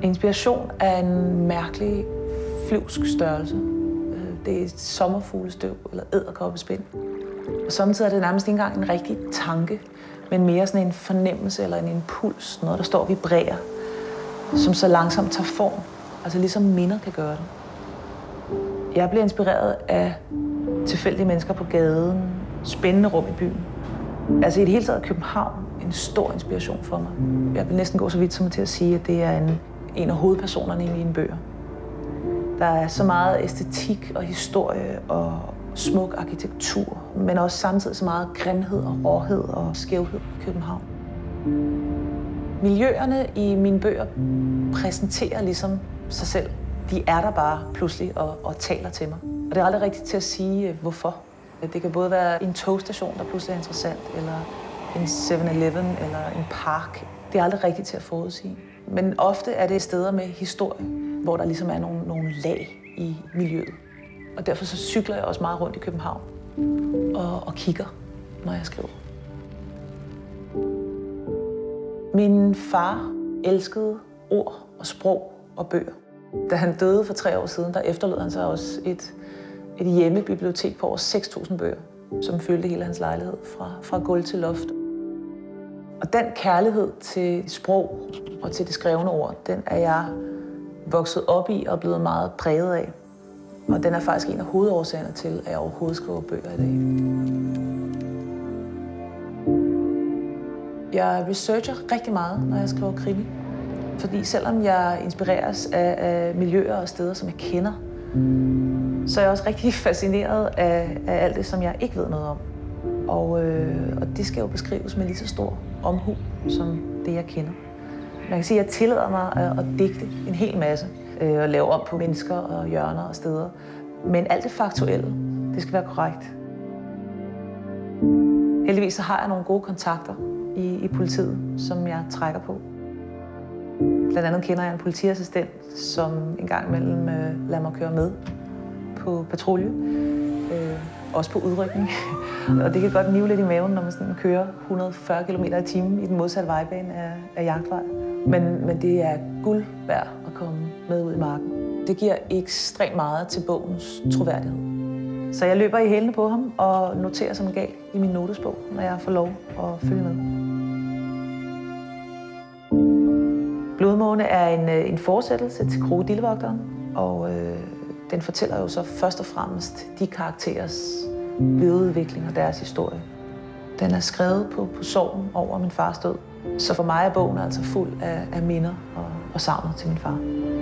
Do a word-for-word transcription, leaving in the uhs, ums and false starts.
Inspiration er en mærkelig flyvsk størrelse. Det er sommerfuglestøv eller edderkoppespind. Og samtidig er det nærmest ikke engang en rigtig tanke, men mere sådan en fornemmelse eller en impuls, noget der står og vibrerer, som så langsomt tager form, altså ligesom minder kan gøre det. Jeg bliver inspireret af tilfældige mennesker på gaden, spændende rum i byen. Altså i det hele taget København en stor inspiration for mig. Jeg vil næsten gå så vidt som til at sige, at det er en, en af hovedpersonerne i mine bøger. Der er så meget æstetik og historie og smuk arkitektur, men også samtidig så meget grimhed og råhed og skævhed i København. Miljøerne i mine bøger præsenterer ligesom sig selv. De er der bare pludselig og, og taler til mig. Og det er aldrig rigtigt til at sige, hvorfor. Det kan både være en togstation, der pludselig er interessant, eller en seven eleven eller en park. Det er aldrig rigtigt til at forudsige. Men ofte er det steder med historie, hvor der ligesom er nogle, nogle lag i miljøet. Og derfor så cykler jeg også meget rundt i København og, og kigger, når jeg skriver. Min far elskede ord og sprog og bøger. Da han døde for tre år siden, der efterlod han sig også et, et hjemmebibliotek på over seks tusind bøger, som fyldte hele hans lejlighed fra, fra gulv til loft. Og den kærlighed til sprog og til det skrevne ord, den er jeg vokset op i og blevet meget præget af. Og den er faktisk en af hovedårsagerne til, at jeg overhovedet skriver bøger i dag. Jeg researcher rigtig meget, når jeg skriver krimi. Fordi selvom jeg inspireres af, af miljøer og steder, som jeg kender, så er jeg også rigtig fascineret af, af alt det, som jeg ikke ved noget om. Og, øh, og det skal jo beskrives med lige så stor omhu, som det, jeg kender. Man kan sige, at jeg tillader mig at, at digte en hel masse, øh, og lave om på mennesker og hjørner og steder. Men alt det faktuelle, det skal være korrekt. Heldigvis så har jeg nogle gode kontakter i, i politiet, som jeg trækker på. Blandt andet kender jeg en politiassistent, som en gang imellem øh, lader mig køre med på patrulje. Øh, også på udrykning. Og det kan godt nive lidt i maven, når man sådan kører et hundrede og fyrre kilometer i timen i den modsatte vejbane af, af jagtvej. Men, men det er guld værd at komme med ud i marken. Det giver ekstremt meget til bogens troværdighed. Så jeg løber i hælene på ham og noterer som en gal i min notesbog, når jeg får lov at følge med. Blodmåne er en, en fortsættelse til Krokodillevogteren, og øh, den fortæller jo så først og fremmest de karakterers videreudvikling og deres historie. Den er skrevet på, på sorgen over min fars død, så for mig er bogen altså fuld af, af minder og, og savnet til min far.